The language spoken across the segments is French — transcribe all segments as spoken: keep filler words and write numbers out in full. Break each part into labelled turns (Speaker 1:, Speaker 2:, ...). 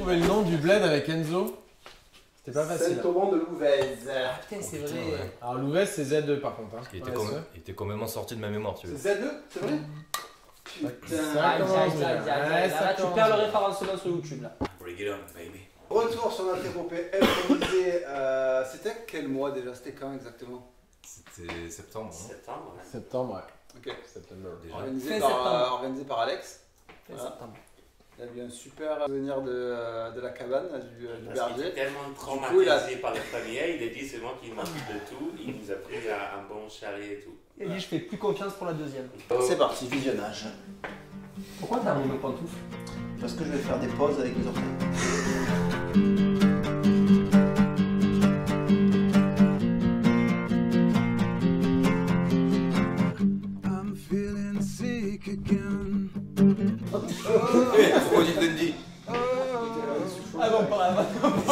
Speaker 1: trouvé le nom du bled avec Enzo. C'était pas facile.
Speaker 2: Saint-Auban de Louvèze.
Speaker 3: Ah putain, c'est vrai.
Speaker 1: Ouais. Alors Louvèze c'est Z deux par contre. Hein.
Speaker 4: Il était, com il était complètement sorti de ma mémoire, tu veux.
Speaker 2: C'est Z deux, c'est vrai?
Speaker 3: Putain, aïe, aïe, aïe, aïe, là, tu perds le référencement sur YouTube là.
Speaker 4: Bring it on, baby.
Speaker 2: Retour sur notre épopée improvisée. Euh, C'était quel mois déjà? C'était quand exactement?
Speaker 4: C'était septembre, non?
Speaker 5: Septembre, ouais.
Speaker 1: Septembre, ouais.
Speaker 2: Ok.
Speaker 1: Septembre.
Speaker 4: Déjà.
Speaker 2: Organisé
Speaker 3: Fin
Speaker 2: par,
Speaker 3: septembre.
Speaker 2: euh, organisé par Alex.
Speaker 3: Fin
Speaker 2: Voilà.
Speaker 3: septembre.
Speaker 2: Il a eu un super souvenir de, euh, de la cabane, du, euh, du
Speaker 5: Parce qu'il
Speaker 2: berger.
Speaker 5: était tellement
Speaker 2: coup, il a-
Speaker 5: traumatisé par la famille, il a dit c'est moi qui m'occupe de tout, il nous a pris un, un bon chalet et tout.
Speaker 3: Il a dit je fais plus confiance pour la deuxième.
Speaker 2: C'est parti, visionnage.
Speaker 3: Pourquoi t'as mis le pantoufle?
Speaker 2: Parce que je vais faire des pauses avec mes orteils.
Speaker 6: I'm feeling sick again.
Speaker 4: Pourquoi dit Dundee?
Speaker 3: Ah bon, pas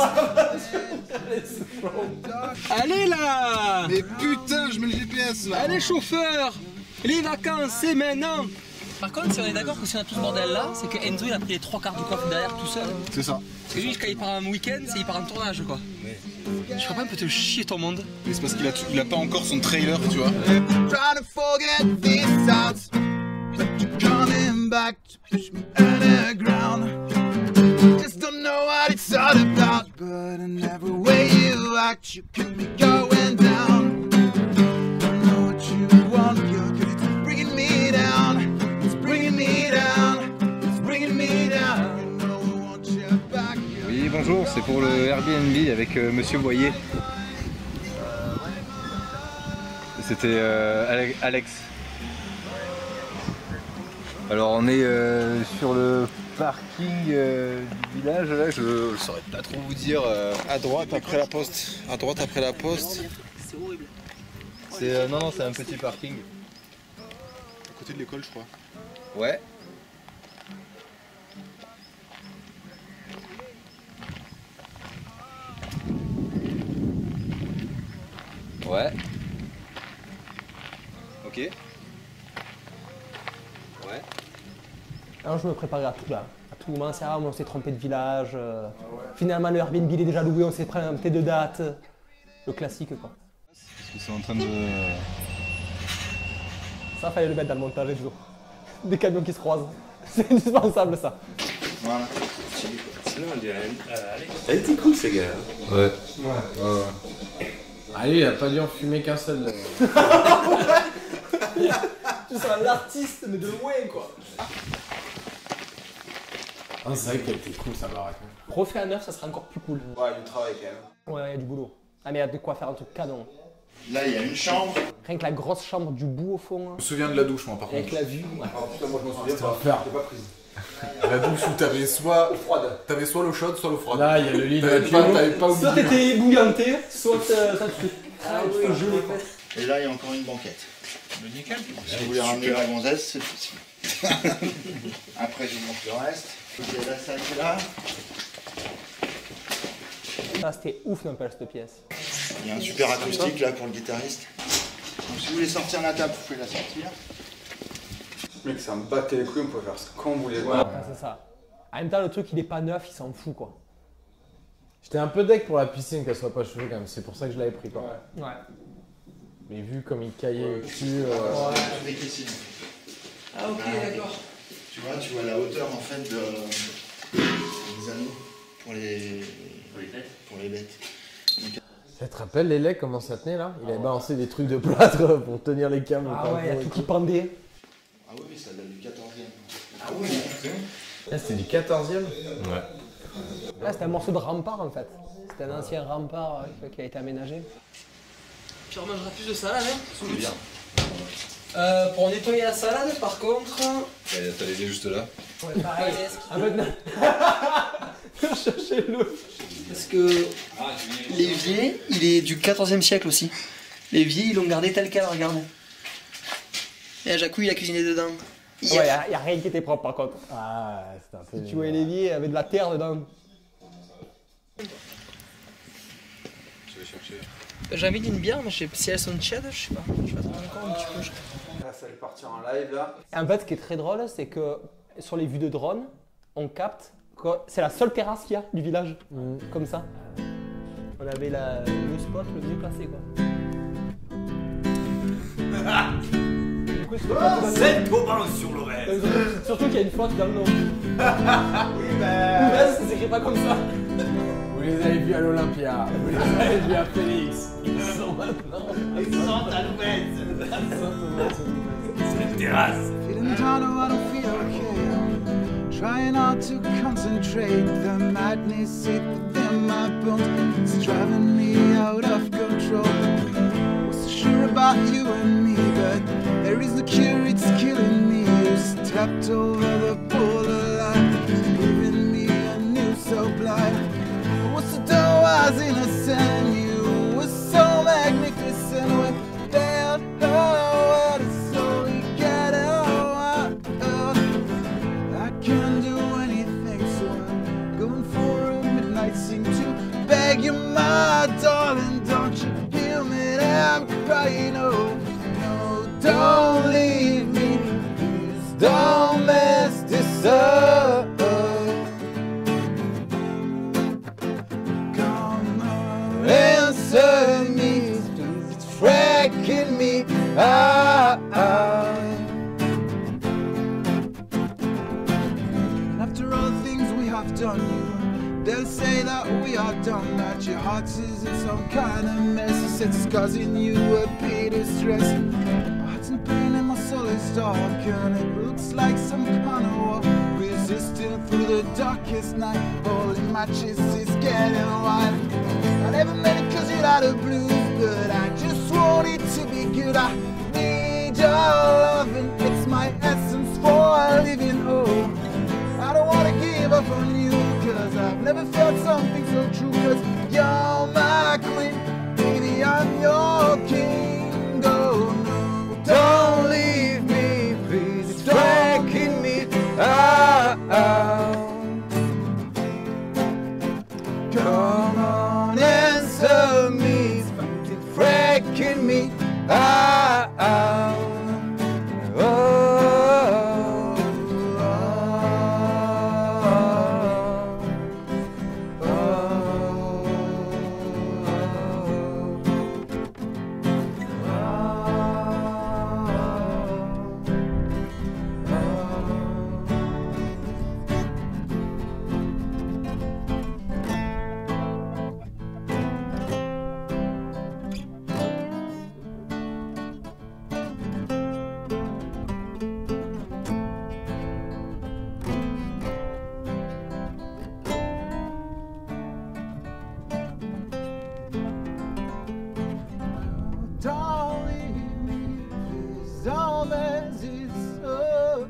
Speaker 3: Allez là!
Speaker 6: Mais putain, je mets le G P S là.
Speaker 3: Allez chauffeur! Les vacances c'est maintenant! Par contre, si on est d'accord que si on a tout ce bordel là, c'est que Enzo il a pris les trois quarts du coffre derrière tout seul.
Speaker 6: C'est ça.
Speaker 3: Parce que lui, quand il part en week-end, c'est il part en tournage quoi. Je crois pas un peu te chier ton monde.
Speaker 6: Mais c'est parce qu'il a, il a pas encore son trailer, tu vois. Try to forget these thoughts, but you're coming back to push me underground. Just don't know what it's all about, but in every way you act, you keep me going down. Don't know what you want, girl, 'cause it's bringing me down. It's bringing me down. It's bringing me down. You know I want you back.
Speaker 7: Oui, bonjour, c'est pour le Airbnb avec euh, Monsieur Boyer. C'était euh, Alex. Alors on est euh, sur le parking euh, du village, là, je ne saurais pas trop vous dire. Euh,
Speaker 6: À droite après la poste. À droite après la poste.
Speaker 3: C'est horrible.
Speaker 7: c'est, euh, non, non, c'est un petit parking.
Speaker 6: À côté de l'école, je crois.
Speaker 7: Ouais. Ouais. Ok. Ouais.
Speaker 3: Alors je me préparais à tout là. À tout moment, c'est ah, on s'est trompé de village. euh, Finalement, le Airbnb il est déjà loué, on s'est trompé de date. Le classique quoi.
Speaker 7: Parce qu'ils sont en train de...
Speaker 3: Ça, fallait le mettre dans le montage et tout. Des camions qui se croisent. C'est indispensable ça.
Speaker 6: Voilà.
Speaker 5: Sinon, on dirait euh, Alex. Elle était cool, ces gars.
Speaker 7: Ouais.
Speaker 1: Allez, il a pas dû en fumer qu'un seul. là.
Speaker 3: Tu seras l'artiste, mais de loin quoi.
Speaker 1: Ah, c'est vrai qu'elle était cool sa baraque. hein.
Speaker 3: Refait à neuf, ça serait encore plus cool.
Speaker 2: Ouais, il y a du travail quand même.
Speaker 3: Ouais, il y a du boulot. Ah, mais il y a de quoi faire un truc canon.
Speaker 6: Là, il y a une chambre.
Speaker 3: Rien que la grosse chambre du bout au fond. hein.
Speaker 6: Je me souviens de la douche, moi, par contre.
Speaker 3: Avec la vue. Ouais.
Speaker 2: Oh putain, moi je m'en souviens
Speaker 1: Ça va
Speaker 2: pas.
Speaker 1: faire.
Speaker 2: J'ai pas prise.
Speaker 6: La douche où t'avais soit...
Speaker 2: Froide.
Speaker 6: T'avais soit l'eau chaude, soit l'eau froide.
Speaker 1: Là, il y a le lit de
Speaker 6: T'avais pas,
Speaker 1: Mathieu.
Speaker 6: t'avais pas
Speaker 3: Soit
Speaker 6: oublié.
Speaker 3: t'étais ébouillanté, soit euh, ça tu Ah oui, je l'ai fait.
Speaker 8: Et là, il y a encore une banquette. Nickel. Si vous voulez ramener la gonzesse, c'est possible. Après, je vous montre le reste. Il y a la salle qui est là.
Speaker 3: Ah, c'était ouf n'empêche cette pièce.
Speaker 8: Il y a un super acoustique là pour le guitariste. Donc, si vous voulez sortir la table, vous pouvez la sortir.
Speaker 2: Mec, ça me battait les couilles, on pouvait faire ce qu'on voulait.
Speaker 3: Ah, c'est ça. En même temps, le truc il est pas neuf, il s'en fout quoi.
Speaker 1: J'étais un peu deck pour la piscine qu'elle soit pas chauffée quand même. C'est pour ça que je l'avais pris quoi.
Speaker 3: Ouais.
Speaker 1: Mais vu comme il caillait dessus. euh,
Speaker 8: Avec les signes.
Speaker 3: Ah ok, d'accord.
Speaker 8: Tu vois, tu vois la hauteur en fait de, des anneaux pour les,
Speaker 5: Pour les têtes.
Speaker 8: pour les bêtes.
Speaker 1: Ça te rappelle les legs comment ça tenait là? Il avait balancé des trucs de plâtre pour tenir les câbles. au
Speaker 3: Ah ouais, il y a
Speaker 1: plafond et
Speaker 3: tout qui pendait.
Speaker 8: Ah oui, oui, ça date du quatorzième.
Speaker 2: Ah oui.
Speaker 1: Là, c'était du quatorzième.
Speaker 4: Ouais.
Speaker 3: Là, c'était un morceau de rempart en fait. C'était un ancien rempart euh, qui a été aménagé. Puis on mangera plus de salade, hein?
Speaker 7: C'est bien.
Speaker 3: Euh, pour nettoyer la salade, par contre.
Speaker 7: T'as les juste là.
Speaker 3: Ouais, pareil. En fait, non. Cherchez-le. Parce que l'évier, il est du quatorzième siècle aussi. L'évier, ils l'ont gardé tel quel, regarde. Et Jacou, il a cuisiné dedans. Ouais, il n'y a, a rien qui était propre par contre.
Speaker 1: Ah, c'était un peu.
Speaker 3: Si tu voyais l'évier, il y avait de la terre dedans.
Speaker 7: Je vais chercher.
Speaker 3: J'ai envie d'une bière, mais je sais pas si elles sont tièdes, je sais pas. Je vais attendre encore un petit peu. je-
Speaker 2: Là, ça allait partir en live là.
Speaker 3: En fait, ce qui est très drôle, c'est que sur les vues de drone, on capte Quoi, c'est la seule terrasse qu'il y a du village,
Speaker 1: Mm.
Speaker 3: comme ça. On avait la, le spot le mieux placé quoi. Du coup, c'était pas tout dans le-
Speaker 4: C'est trop ballon sur l'oreille.
Speaker 3: Euh, surtout- Surtout qu'il y a une faute dans le nom.
Speaker 2: Oui, ben.
Speaker 3: Ouvès, ça s'écrit pas comme ça.
Speaker 1: Vous les avez vus à l'Olympia, vous les avez vus à Félix. Ils sont maintenant.
Speaker 2: Ils sont à l'ouest.
Speaker 4: C'est une terrasse.
Speaker 6: Feeling down, oh, I don't feel okay. Trying hard to concentrate. The madness it within my bones. It's driving me out of control. Wasn't sure about you and me, but there is no cure, it's killing me. You stepped over the borderline, giving me a new supply. What's the door was innocent, you were so magnificent. When down her world is slowly getting out. I can't do anything, so I'm going for a midnight sing to beg you, my darling, don't you hear me? I'm crying, oh no, don't leave me, please don't mess this up. Come on, answer me, please, it's wrecking me out. After all the things we have done, you they'll say that we are done, that your heart is in some kind of mess. You said it's causing you a bit of stress. My heart's in pain and my soul is dark, and it looks like some kind of war. Resisting through the darkest night, holding matches is getting wild. I never meant it cause you're out of blue, but I just want it to be good. I need your loving, it's my essence for living. Oh, I don't wanna give up on you, cause I've never felt something so true. Cause you're my queen, baby, I'm your king. Oh no, don't leave me, please, it's dragging me out. Come on, answer me, it's fucking freaking me out. Oh. Don't leave me, please don't mess this up.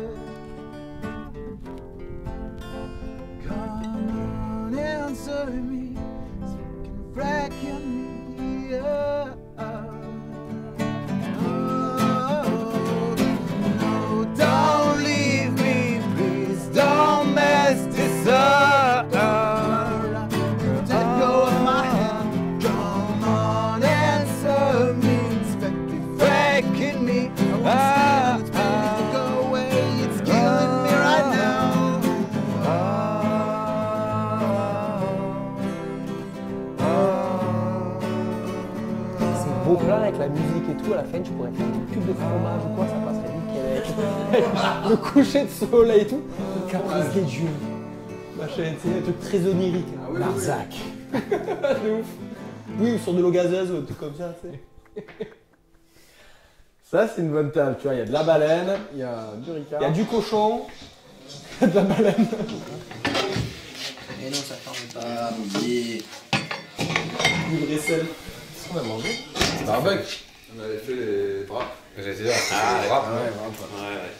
Speaker 6: Come on, answer me, it's fucking wrecking me up. Oh, no, don't leave me, please don't mess this up. Let go of my hand, come on, answer me, it's fucking wrecking me. I want to stay, let's make it go away, it's killing me right now.
Speaker 3: C'est beau plein avec la musique et tout, à la fin tu pourrais faire une pub de fromage ou quoi, ça passerait nickel avec le coucher de soleil et tout. Le caprice des dieux. Machin, tu sais, un truc très onirique.
Speaker 1: Larzac.
Speaker 3: De ouf. Oui, sur de l'eau gazeuse ou un truc comme ça, tu sais.
Speaker 1: Ça, c'est une bonne table, tu vois. Il y a de la baleine, il y a du ricard.
Speaker 3: Il y a du cochon, il y a de la baleine.
Speaker 9: Et non, ça ferme pas. Et...
Speaker 3: Du vrai sel.
Speaker 1: Qu'est-ce qu'on a mangé? Barbecue.
Speaker 4: On avait fait les draps. J'étais là,
Speaker 5: Ah,
Speaker 4: les draps.
Speaker 5: ouais,
Speaker 4: Ouais,
Speaker 5: ouais, ouais.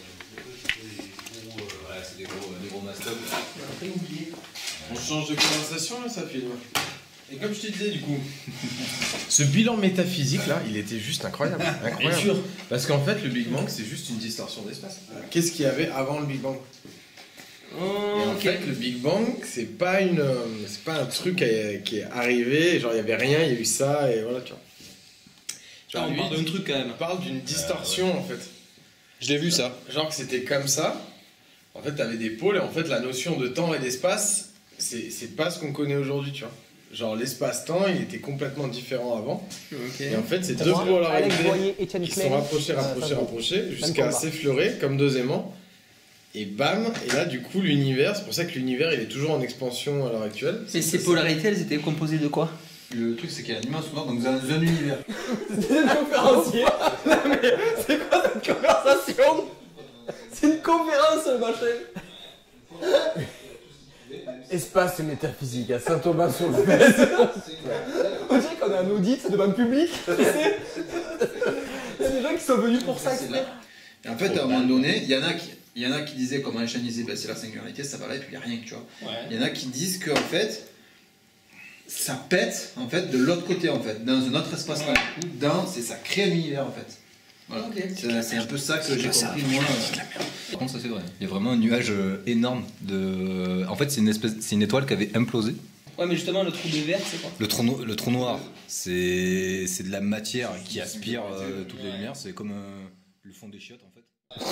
Speaker 4: ouais, c'est des gros, des gros mastocs.
Speaker 10: On change de conversation là, ça filme. Et comme je te disais du coup, ce bilan métaphysique là, il était juste incroyable. incroyable.
Speaker 3: Bien sûr.
Speaker 10: Parce qu'en fait, le Big Bang, c'est juste une distorsion d'espace. Qu'est-ce qu'il y avait avant le Big Bang? Et en fait, le Big Bang, c'est pas une, euh, c'est pas un truc qui est, qui est arrivé, genre il y avait rien, il y a eu ça et voilà, tu vois.
Speaker 9: Ah, on
Speaker 10: lui,
Speaker 9: parle d'un
Speaker 10: il-
Speaker 9: truc quand même.
Speaker 10: Il parle d'une distorsion en fait.
Speaker 9: Je l'ai vu ça.
Speaker 10: Genre que c'était comme ça. En fait, t'avais des pôles et en fait, la notion de temps et d'espace, c'est pas ce qu'on connaît aujourd'hui, tu vois. Genre, l'espace-temps, il était complètement différent avant. Okay. Et en fait, c'est deux polarités qui sont rapprochées, rapprochées, rapprochées, jusqu'à s'effleurer comme deux aimants. Et bam, et là, du coup, l'univers, c'est pour ça que l'univers, il est toujours en expansion à l'heure actuelle.
Speaker 3: Et ces polarités, elles étaient composées de quoi?
Speaker 7: Le truc, c'est qu'il y a un immense sonore, donc vous avez un univers.
Speaker 1: C'est un conférencier. Non mais, c'est quoi cette conversation? C'est une conférence, machin. Espace et métaphysique à Saint-Thomas-sur-le-Pèze. On dirait qu'on a un audit devant le public. Tu sais, il y a des gens qui sont venus pour ça.
Speaker 7: Et en fait, à un moment donné, il y en a qui, il y en a qui disaient, comme Einstein disait, bah, c'est la singularité, ça va là, et puis il n'y a rien, tu vois. Il y en a qui disent qu'en fait, ça pète en fait de l'autre côté, en fait, dans un autre espace-temps. Dans, c'est ça crée un univers, en fait. Voilà. Okay. C'est un peu ça que j'ai compris moi. Par contre, ça c'est vrai. Il y a vraiment un nuage énorme de. En fait, c'est une espèce, c'est une étoile qui avait implosé.
Speaker 3: Ouais, mais justement, le trou de verre, c'est quoi?
Speaker 7: Le trou, no... le trou noir, c'est c'est de la matière qui aspire euh, toutes les lumières. C'est comme euh, le fond des chiottes, en fait.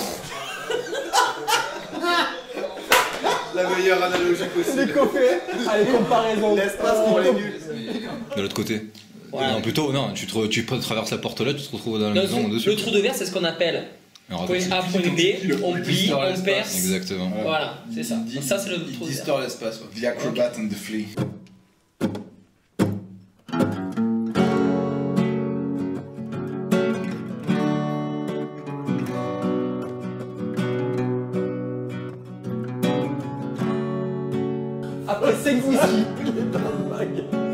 Speaker 2: La meilleure analogie possible.
Speaker 1: Les coffets. Allez, comparaison.
Speaker 2: L'espace pour les nuls.
Speaker 7: De l'autre côté. Ouais. Non, plutôt, non, tu, te, tu traverses la porte là, tu te retrouves dans la
Speaker 3: non,
Speaker 7: maison
Speaker 3: le,
Speaker 7: dessus.
Speaker 3: Le trou de verre, c'est ce qu'on appelle point A, point B, on plie, on perce.
Speaker 7: Exactement.
Speaker 3: Voilà, c'est ça. Donc ça, c'est le trou de verre.
Speaker 10: Il distord l'espace.
Speaker 8: The Acrobat and the Flea.
Speaker 1: Après cinq whisky, il est dans le mag.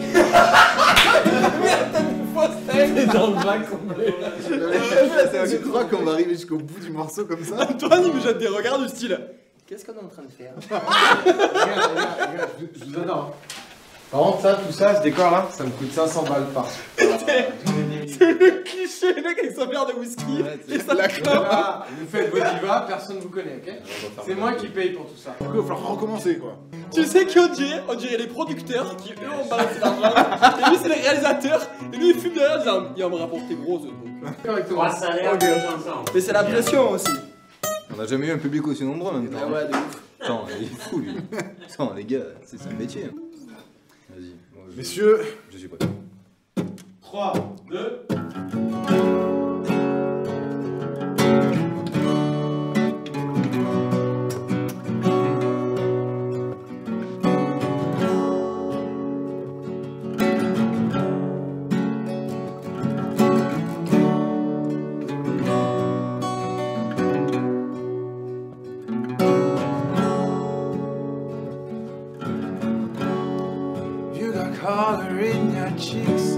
Speaker 1: Merde, t'as une fausse tête. Il est dans le mag complet.
Speaker 2: Je crois qu'on va arriver jusqu'au bout du morceau comme ça.
Speaker 1: Antoine, il me jette des regards du style.
Speaker 3: Qu'est-ce qu'on est en train de faire?
Speaker 1: Regarde, regarde, regarde, je, je vous adore. Par contre, ça, tout ça, ce décor là, ça me coûte cinq cents balles par. C'est le cliché, le mec avec sa bière de whisky et sa la clope. Vous faites vos divas, personne vous connaît, ok? C'est moi qui paye pour tout ça.
Speaker 2: Du coup, il va falloir recommencer quoi.
Speaker 1: Tu sais qui on dirait? On dirait les producteurs qui eux ont balancé l'argent. Et lui, c'est les réalisateurs. Et lui, il fume derrière en disant il va me rapporter gros ce truc.
Speaker 5: Trois salaires, deux chansons.
Speaker 1: Mais c'est la pression aussi.
Speaker 7: On n'a jamais eu un public aussi nombreux en même temps.
Speaker 1: Ah ouais, de ouf.
Speaker 7: Attends, il est fou lui. Attends, les gars, c'est un métier. Vas-y.
Speaker 2: Je... Messieurs,
Speaker 7: je suis pas.
Speaker 5: trois, deux.
Speaker 6: Color in your cheeks.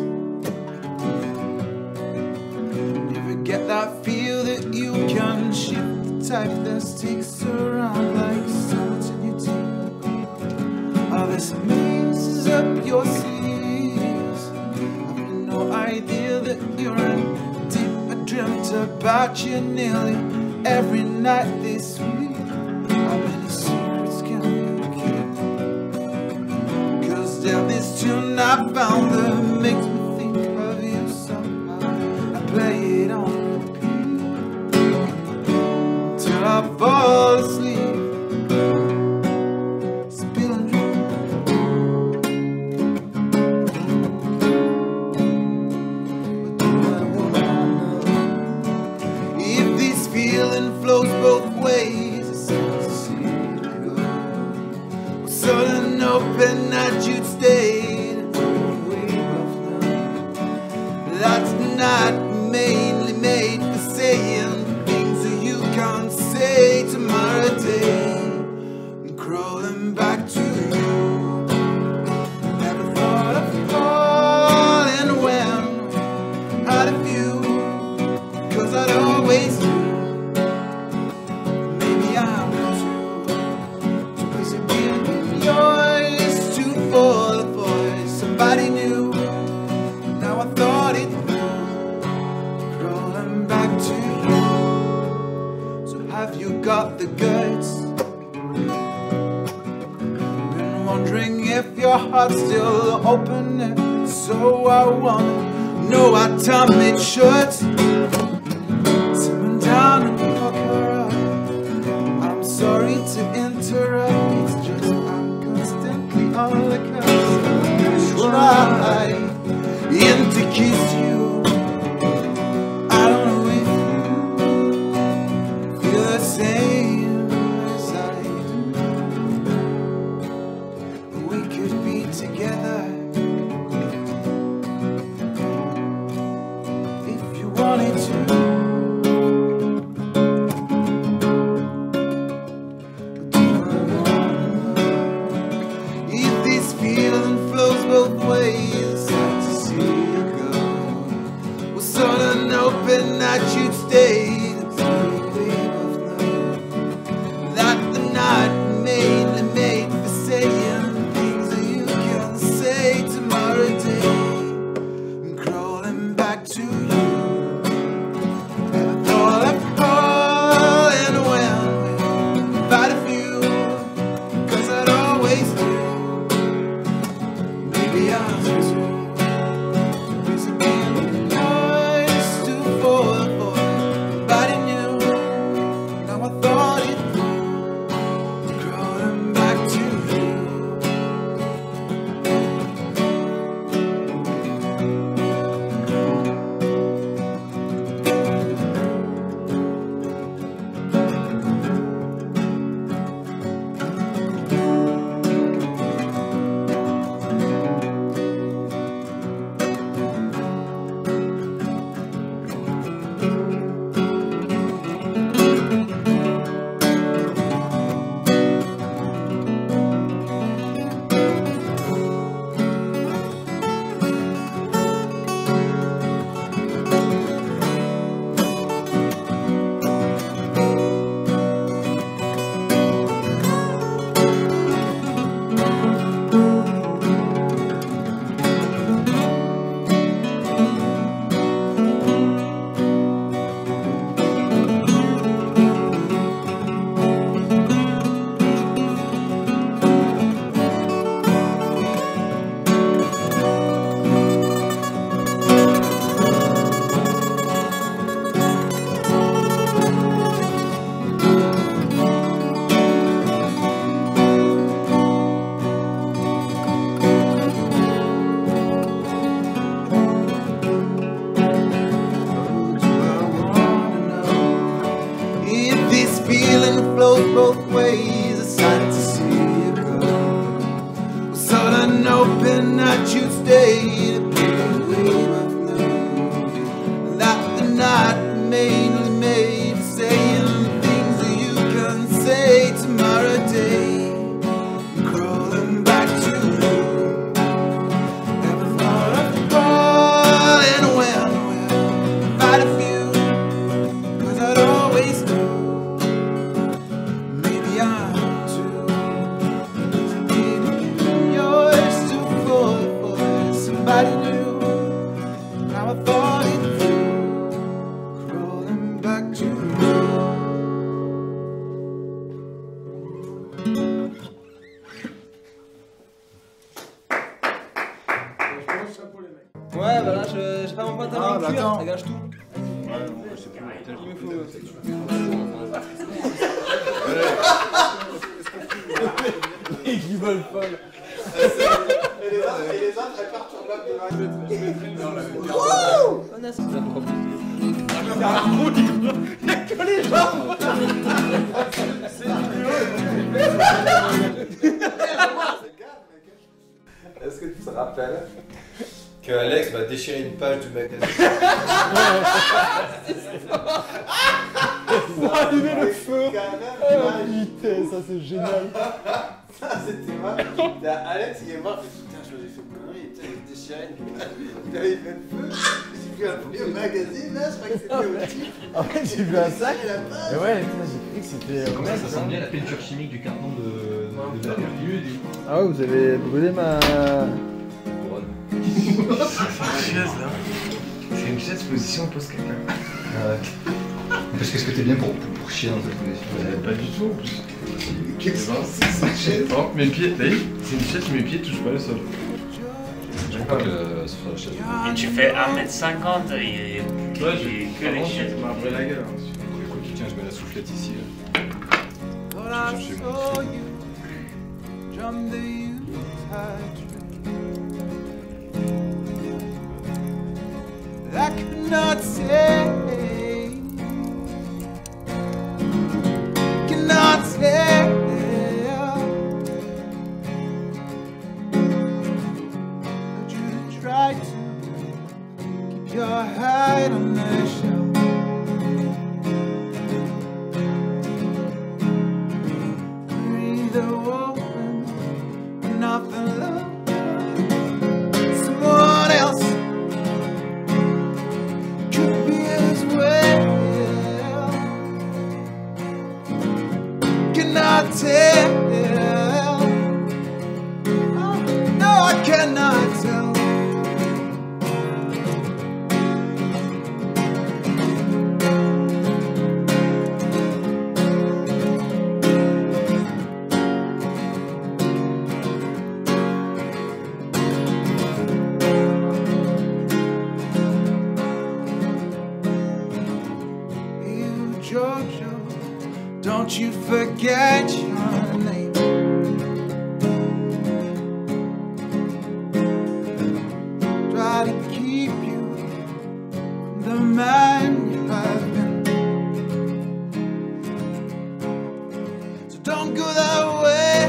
Speaker 6: Never get that feel that you can shift the type that sticks around like salt in your teeth. Oh, there's mazes up your sleeves. I've no idea that you're in deep. I dreamt about you nearly every night this week. How many secrets can you keep? There's this tune I found that makes me think of you somehow. I play it on repeat till I fall asleep, spilling dreams. But do I wanna know if this feeling flows both ways? It's sad to see it go. Sudden open night you'd stayed way off now. That's not mainly made for saying things that you can't say tomorrow day. I'm crawling back to you. Never thought of falling when out of you, 'cause I'd always do. Maybe I will too. So please forgive me yours to fall for somebody new. Now I thought it through, crawling back to you. So have you got the guts? Been wondering if your heart's still open. So I wanna know what time it shut. Sit down and fuck her up. I'm sorry to to interrupt, it's just I'm constantly on the cusp. Try and to kiss you. I don't know if you feel the same as I do. We could be together if you wanted to. Feeling flows both ways, sad to see you go. Was sort of hoping that you'd stay. We both know that the night mainly made for saying things that you can say tomorrow day. I'm crawling back to you. Never thought I'd fall in when we fight a few, 'cause I'd always do. Maybe I'm too busy being nice to fall for nobody knew. Now I thought it through, crawling back to you. Feeling flows both ways, it's sad to see you go. Was sort of hoping that you'd stay to be we both know that the night mainly made for saying things that you can say tomorrow day. I'm crawling back to you. Never thought I'd fall in when we'll fight a few, 'cause I'd always do. Somebody knew, now I thought it through, crawling back to you.
Speaker 1: Ouais, bah là, je- j'ai pas mon pantalon
Speaker 2: Ah,
Speaker 1: en
Speaker 2: bah
Speaker 1: cuir,
Speaker 2: attends.
Speaker 1: ça gâche tout.
Speaker 2: Ouais, non, c'est pas
Speaker 1: Il me faut. Les qui volent folle.
Speaker 2: Et les autres, et les autres, elles perturbent de ma tête. Je mettrai dans la
Speaker 1: Wouh! On a ça. Il y a que les jambes.
Speaker 4: Est-ce que tu te rappelles que Alex va déchirer une page du magazine?
Speaker 1: Pour allumer le feu. Oh putain, ça c'est génial.
Speaker 2: Ça c'était marrant. Alex il est mort, il fait putain, je lui ai fait une connerie, putain, il déchirait une page. Il avait fait le feu. J'ai vu un premier magazine là, je crois que c'était au type.
Speaker 1: En fait, j'ai vu un sac. Et ouais, putain, j'ai cru que c'était.
Speaker 11: Comment ça sent bien la peinture chimique du carton de, de la perdu.
Speaker 1: Ah ouais, vous avez brûlé ma.
Speaker 11: C'est une chaise là. C'est une chaise position pose quelqu'un. Parce que est-ce que t'es bien pour, pour, pour chier dans cette position? Pas du tout en plus. Qu'est-ce que c'est cette chaise? Oh, mes pieds, t'as vu? C'est une chaise, mes pieds touchent pas le sol. Je crois que ce sera la chaise.
Speaker 5: Et tu fais un mètre cinquante et
Speaker 11: Ouais,
Speaker 5: que les chaises.
Speaker 11: Tu m'as après la gueule. Écoute, tiens, je mets la soufflette ici.
Speaker 6: Thought I saw you jump the Yuletide tree. I could not say, cannot tell. But you try to keep your head on the shelf. Breathe open, nothing love. Someone else could be as well. Cannot tell. Oh, no, I cannot tell. You, Jojo, don't you forget your name. Try to keep you the man you have been. So don't go that way.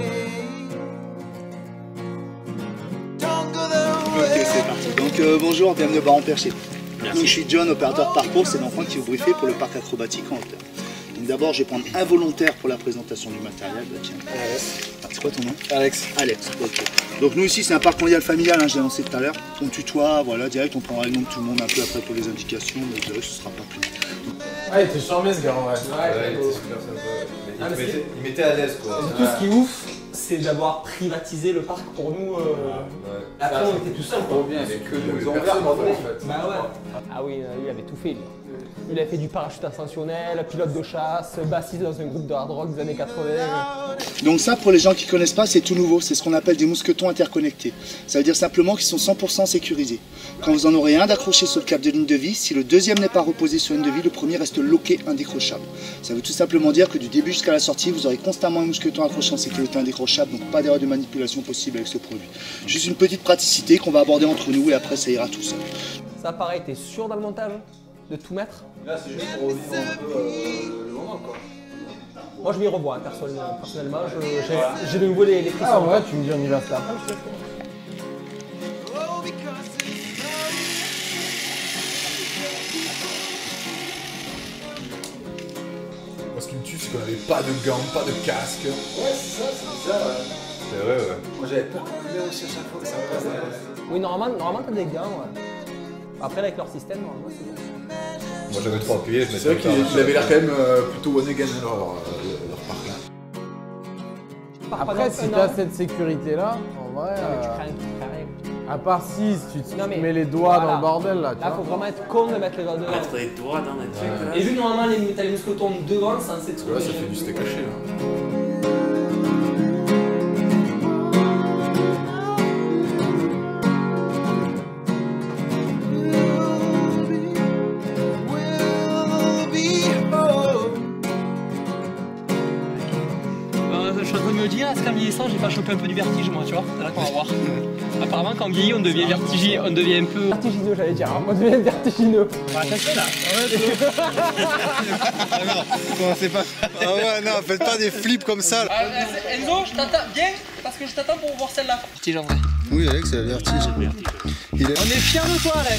Speaker 6: Don't go that
Speaker 8: Ok,
Speaker 6: way.
Speaker 8: c'est parti. Donc euh, bonjour, bienvenue au Baron Perché. Donc je suis John, opérateur de parcours, c'est l'enfant qui vous briefait pour le parc acrobatique en hauteur. Donc d'abord je vais prendre un volontaire pour la présentation du matériel. Bah, tiens. Ah, c'est quoi ton nom? Alex. Alex, ok. Donc nous ici c'est un parc mondial familial, hein, je l'ai annoncé tout à l'heure. On tutoie, voilà, direct, on prendra le nom de tout le monde un peu après pour les indications, mais je dirais que ce sera pas plus.
Speaker 1: Ah, il était charmé ce gars en vrai.
Speaker 4: Ouais, il était super sympa. Il,
Speaker 1: Ah,
Speaker 4: te
Speaker 1: mais
Speaker 4: mettait, il mettait à l'aise quoi.
Speaker 1: Et tout ce qui est ouf, c'est d'avoir privatisé le parc pour nous. Euh...
Speaker 4: Ouais.
Speaker 1: Après, on était tout seuls.
Speaker 4: Trop bien, il y avait que nous envers en fait.
Speaker 1: Bah ouais. Ah oui, euh, lui, il avait tout fait. Lui. Il a fait du parachute ascensionnel, pilote de chasse, bassiste dans un groupe de hard rock des années quatre-vingts.
Speaker 8: Donc ça, pour les gens qui ne connaissent pas, c'est tout nouveau. C'est ce qu'on appelle des mousquetons interconnectés. Ça veut dire simplement qu'ils sont cent pour cent sécurisés. Quand vous en aurez un d'accroché sur le câble de ligne de vie, si le deuxième n'est pas reposé sur une de vie, le premier reste loqué indécrochable. Ça veut tout simplement dire que du début jusqu'à la sortie, vous aurez constamment un mousqueton accroché en sécurité indécrochable, donc pas d'erreur de manipulation possible avec ce produit. Juste une petite praticité qu'on va aborder entre nous et après ça ira tout seul.
Speaker 1: Ça pareil, t'es sûr dans le montage de tout mettre?
Speaker 2: Là, c'est juste pour revivre un peu euh, le moment, quoi.
Speaker 1: Moi, je m'y revois, hein, personnellement. personnellement je- J'ai de nouveau les, les frissons.
Speaker 12: Ah ouais, tu me dis on y va ça.
Speaker 10: Moi, ce qui me tue, c'est qu'on avait pas de gants, pas de casque.
Speaker 2: Ouais, c'est ça, c'est bizarre. Ouais.
Speaker 4: C'est vrai, ouais.
Speaker 2: Moi, j'avais peur qu'on coulait aussi à chaque fois que ça me passait.
Speaker 1: Oui, normalement, normalement t'as des gants, ouais. Après, avec leur système, normalement, c'est bon.
Speaker 4: Moi j'avais trop appuyé, je
Speaker 10: C'est vrai
Speaker 4: mettais
Speaker 10: qu'il avait l'air quand même euh, plutôt one again leur, leur, leur parc là.
Speaker 12: Après, si t'as cette sécurité là, en vrai.
Speaker 1: Non, mais tu
Speaker 12: euh,
Speaker 1: crains, tu crains rien.
Speaker 12: À part si tu te
Speaker 1: Non, mais
Speaker 12: mets les doigts
Speaker 1: voilà.
Speaker 12: dans le bordel là. Tu
Speaker 1: Là,
Speaker 12: vois.
Speaker 1: faut vraiment être con de mettre les doigts dedans.
Speaker 5: Mettre les doigts dans les trucs là.
Speaker 1: Et vu que normalement, les, t'as les mousquetons devant, c'est censé être.
Speaker 10: Là, ça fait du steak haché là.
Speaker 3: Euh, je suis en train de me dire, est-ce qu'en vieillissant, j'ai pas chopé un peu du vertige, moi, tu vois? C'est là qu'on va voir. Apparemment, quand on vieillit, on devient vertigineux, on devient un peu.
Speaker 1: Vertigineux, j'allais dire. On devient vertigineux.
Speaker 3: Bah, attention là.
Speaker 7: Ah non, commencez pas. Ah ouais, non, faites pas des flips comme ça. Là.
Speaker 3: Euh, Enzo, je t'attends. Viens, parce que je t'attends pour voir celle-là. Vertige en vrai.
Speaker 7: Oui, Alex, c'est le vertige. Il est...
Speaker 3: On est fiers de toi, Alex.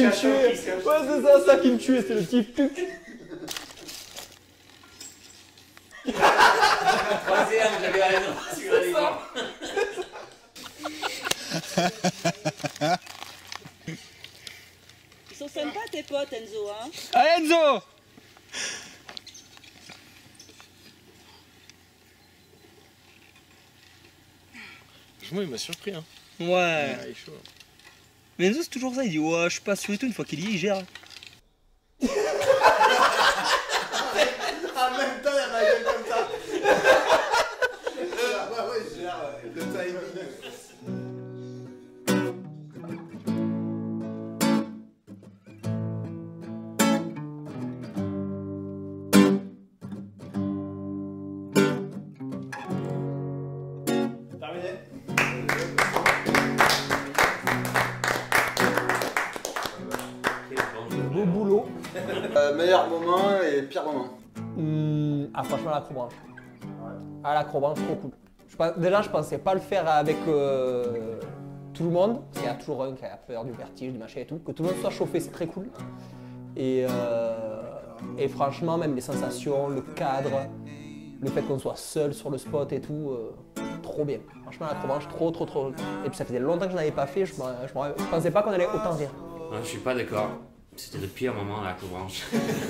Speaker 1: qui me tuait. Ouais, c'est ça, ça qui me tuait, c'est le petit puc.
Speaker 5: Troisième, j'avais raison. Sur les gens.
Speaker 13: Ils sont sympas tes potes, Enzo, hein?
Speaker 3: Allez, Enzo!
Speaker 10: Franchement, il m'a surpris, hein.
Speaker 3: Ouais.
Speaker 10: Ouais, il est chaud.
Speaker 3: Mais Enzo, c'est toujours ça, il dit ouais, je suis pas sûr et tout, une fois qu'il y est, il gère.
Speaker 2: En même temps, il y a ma gueule comme ça. Ouais, ouais, je gère le timing.
Speaker 1: Beau boulot.
Speaker 2: Euh, meilleur moment et pire moment.
Speaker 1: Mmh, ah franchement l'acrobranche. Ah l'acrobranche trop cool. Je pense, déjà je pensais pas le faire avec euh, tout le monde, parce qu'il y a toujours un qui a peur du vertige, du machin et tout. Que tout le monde soit chauffé c'est très cool. Et, euh, et franchement même les sensations, le cadre, le fait qu'on soit seul sur le spot et tout, euh, trop bien. Franchement l'acrobranche trop trop trop. Et puis ça faisait longtemps que je n'avais pas fait, je, me, je, me, je pensais pas qu'on allait autant rire.
Speaker 5: Ouais, je suis pas d'accord. C'était le pire moment à la Cobranche.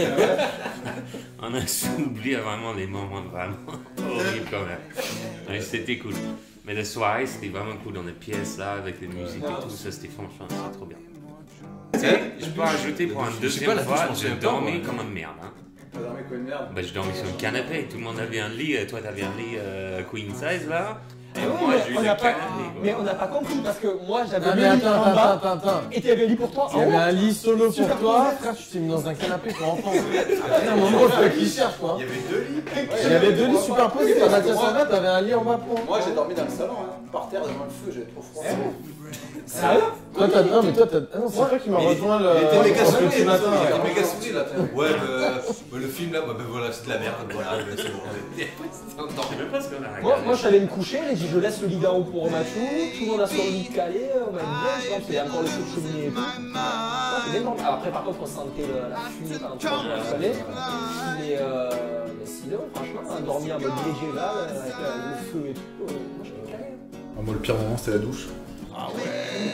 Speaker 5: On a oublié vraiment les moments vraiment horribles quand même. Ouais, c'était cool. Mais la soirée c'était vraiment cool dans les pièces là avec les musiques et tout. Ça c'était franchement c'est trop bien. Tu sais, je peux rajouter pour une deuxième fois, j'ai dormi comme une merde. Hein.
Speaker 2: T'as dormi comme une merde?
Speaker 5: Bah j'ai dormi sur le canapé. Tout le monde avait un lit. Toi t'avais un lit euh, queen size là. Et
Speaker 1: Ouais,
Speaker 5: moi j'ai eu
Speaker 1: on
Speaker 5: le
Speaker 1: a pas,
Speaker 5: canapé.
Speaker 1: mais on n'a pas compris parce que moi j'avais
Speaker 12: Ah,
Speaker 1: le
Speaker 12: mais
Speaker 1: lit
Speaker 12: attends,
Speaker 1: en
Speaker 12: attends,
Speaker 1: bas
Speaker 12: attends, attends.
Speaker 1: et tu avais un lit pour toi
Speaker 12: Il y
Speaker 1: en
Speaker 12: avait
Speaker 1: haut.
Speaker 12: un lit solo pour
Speaker 1: Super
Speaker 12: toi,
Speaker 1: posé.
Speaker 12: frère, tu t'es mis dans un canapé pour enfants. Après, à un moment, je fais qui cherche quoi.
Speaker 2: Il y avait deux lits.
Speaker 12: Il y avait deux lits superposés, dans la Tiasana, t'avais un lit en bas pour.
Speaker 2: Moi j'ai dormi dans le salon, hein, par terre devant le feu, j'avais trop froid.
Speaker 1: Sérieux?
Speaker 12: Toi t'as. Non, mais toi t'as. Ah non, c'est toi qui m'as rejoint le.
Speaker 4: Il était méga
Speaker 12: le
Speaker 4: saoulé,
Speaker 12: petit matin.
Speaker 4: il était
Speaker 12: ouais.
Speaker 4: méga saoulé là. Ouais, le, le film là, bah, bah, voilà, c'est de la merde. Voilà, c'est bon.
Speaker 5: On dormait même pas ce qu'on a regardé.
Speaker 1: Moi, moi je suis allé me coucher, j'ai dit je laisse le lit d'en haut pour Mathieu, tout le monde a son lit calé, on aime bien, je pense qu'il y a encore le feu de cheminée et tout. Ouais, c'est bien normal. Après par contre on sentait le- la fumée pendant que on salait. Mais, euh, mais sinon franchement dormir en mode léger là, avec euh, le feu et tout, euh, moi j'étais calé.
Speaker 6: Ah, moi, le pire moment, c'était la douche.
Speaker 1: Ah ouais.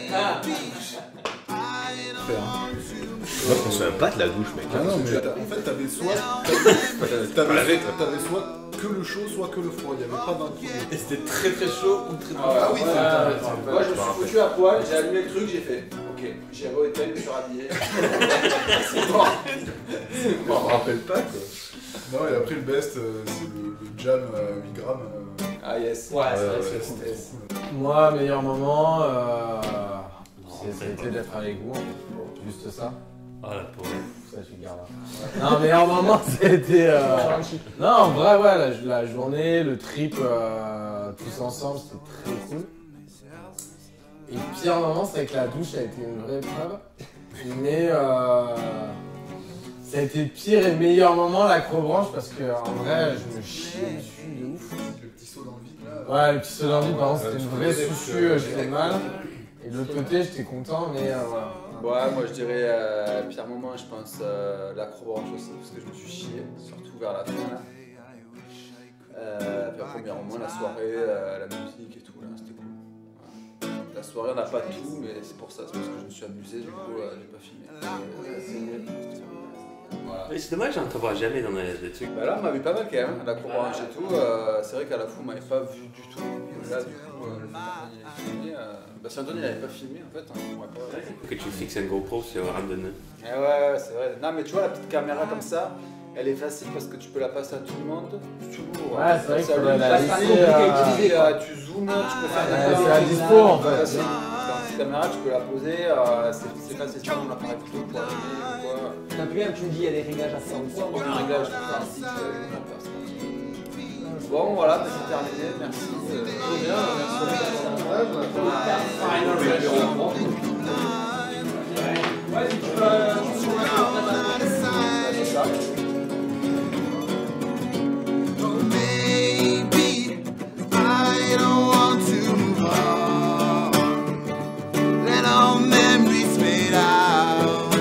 Speaker 4: Moi, je me souviens pas de la douche, mec.
Speaker 6: Ah non, mais t'as- en fait, t'avais soit. T'avais t'avais- t'avais soit que le chaud, soit que le froid. Il n'y avait pas d'un tout.
Speaker 4: Et c'était très très chaud ou très très
Speaker 2: Ah oui,
Speaker 6: ouais,
Speaker 2: c'est
Speaker 6: ouais,
Speaker 2: ça. Moi je me suis foutu à poil, j'ai allumé le truc, j'ai fait ok, j'ai re-été, je me suis rhabillé. C'est mort. C'est mort.
Speaker 4: Je me rappelle pas quoi.
Speaker 6: Non, et après, le best, euh, c'est le, le jam à huit grammes. euh,
Speaker 2: Ah yes.
Speaker 1: Ouais, c'est vrai,
Speaker 6: ouais,
Speaker 1: c'est
Speaker 6: c'est cool.
Speaker 12: Moi, meilleur moment, euh, c'est- ça a été d'être avec vous, en fait. Juste ça.
Speaker 5: Oh la pauvre.
Speaker 12: Ça, je garde. Non, meilleur moment, c'était. Euh... Non, en vrai, ouais, la, la journée, le trip, euh, tous ensemble, c'était très cool. Et le pire moment, c'est que la douche a été une vraie épreuve. Mais euh, ça a été le pire et meilleur moment, l'acrobranche, parce que en vrai, je me chiais dessus de ouf.
Speaker 6: Le petit saut dans le vide là.
Speaker 12: Ouais, le petit saut dans le vide, par contre, c'était
Speaker 4: tu
Speaker 12: une
Speaker 4: peux
Speaker 12: vraie
Speaker 4: dire
Speaker 12: sucue,
Speaker 4: que-
Speaker 12: j'étais mal. Et de l'autre côté, j'étais content, mais euh, voilà.
Speaker 2: Ouais, moi je dirais euh, pire moment, je pense euh, l'acrobranche aussi, parce que je me suis chié, surtout vers la fin là. Euh, puis après, premier moment, la soirée, euh, la musique et tout, là, c'était cool. Ouais. La soirée, on n'a pas tout, mais c'est pour ça, c'est parce que je me suis amusé, du coup, euh, j'ai pas filmé. Euh, Voilà.
Speaker 5: Mais c'est dommage, on te voit jamais dans les, les trucs.
Speaker 2: Bah là, on m'a vu pas mal quand même, l'acrobranche et tout. Euh, c'est vrai qu'à la fois, on m'avait pas vu du tout. Là, du coup, euh, le fait qu'Anthony ait filmé. Euh... Bah, si Anthony n'avait pas filmé, en fait, hein, on m'aurait pas.
Speaker 5: Que tu fixes un GoPro sur un de nous.
Speaker 2: Eh ouais, ouais, c'est vrai. Non, mais tu vois, la petite caméra comme ça, elle est facile parce que tu peux la passer à tout le monde. Toujours.
Speaker 12: Ouais, c'est vrai qu'il
Speaker 2: Ça
Speaker 12: faut
Speaker 2: lui
Speaker 12: la
Speaker 2: passe
Speaker 12: laisser,
Speaker 2: pas compliqué à
Speaker 12: euh,
Speaker 2: utiliser, euh, tu zoomes, tu peux faire
Speaker 12: Ouais,
Speaker 2: des
Speaker 12: c'est à dispo, en fait.
Speaker 2: Facile. Dans cette caméra, tu peux la poser, euh, c'est c'est facile, c'est comme l'appareil photo pour allumer ou quoi.
Speaker 1: T'as plus bien, tu me dis, il y a des réglages à faire encore.
Speaker 2: Aucun réglage, ainsi que une personne. Bon, voilà, bah, c'est terminé, merci. Euh,
Speaker 12: Très bien, merci pour
Speaker 1: Ouais, si tu peux.
Speaker 6: Maybe I don't want to move on. Let all memories fade out.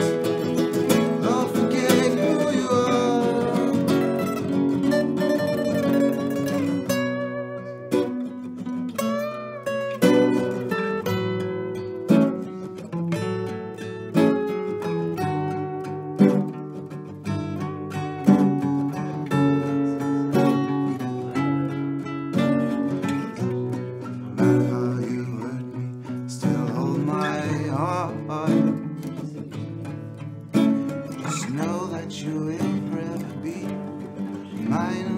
Speaker 6: meine